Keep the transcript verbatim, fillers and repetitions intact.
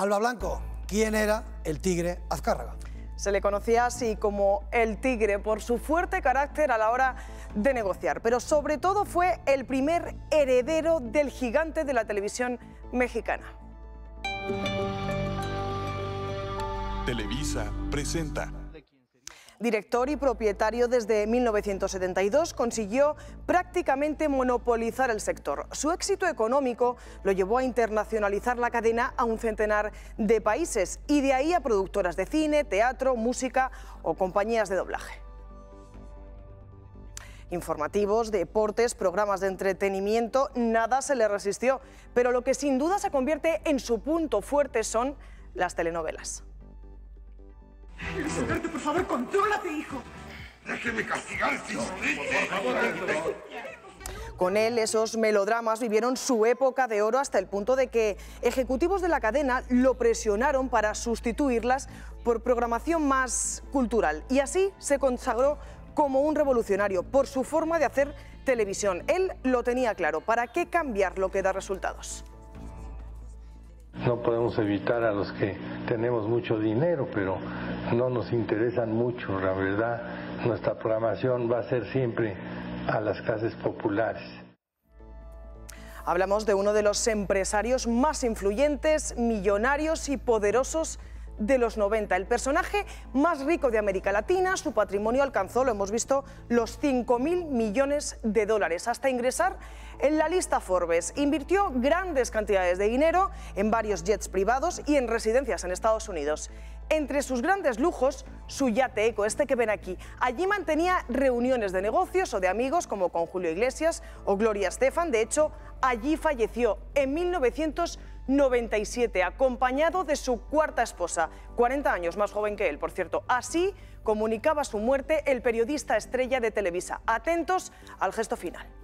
Alba Blanco, ¿quién era el Tigre Azcárraga? Se le conocía así como el Tigre por su fuerte carácter a la hora de negociar, pero sobre todo fue el primer heredero del gigante de la televisión mexicana. Televisa presenta. Director y propietario desde mil novecientos setenta y dos, consiguió prácticamente monopolizar el sector. Su éxito económico lo llevó a internacionalizar la cadena a un centenar de países y de ahí a productoras de cine, teatro, música o compañías de doblaje. Informativos, deportes, programas de entretenimiento, nada se le resistió, pero lo que sin duda se convierte en su punto fuerte son las telenovelas. Alberto, por favor, contrólate, hijo. Déjeme castigar, tío. Por favor, Con él, esos melodramas vivieron su época de oro hasta el punto de que ejecutivos de la cadena lo presionaron para sustituirlas por programación más cultural. Y así se consagró como un revolucionario por su forma de hacer televisión. Él lo tenía claro. ¿Para qué cambiar lo que da resultados? No podemos evitar a los que tenemos mucho dinero, pero no nos interesan mucho, la verdad. Nuestra programación va a ser siempre a las clases populares. Hablamos de uno de los empresarios más influyentes, millonarios y poderosos de los noventa. El personaje más rico de América Latina, su patrimonio alcanzó, lo hemos visto, los cinco mil millones de dólares, hasta ingresar en la lista Forbes. Invirtió grandes cantidades de dinero en varios jets privados y en residencias en Estados Unidos. Entre sus grandes lujos, su yate Eco, este que ven aquí. Allí mantenía reuniones de negocios o de amigos, como con Julio Iglesias o Gloria Estefan. De hecho, allí falleció en mil novecientos noventa y siete, acompañado de su cuarta esposa, cuarenta años más joven que él, por cierto. Así comunicaba su muerte el periodista estrella de Televisa. Atentos al gesto final.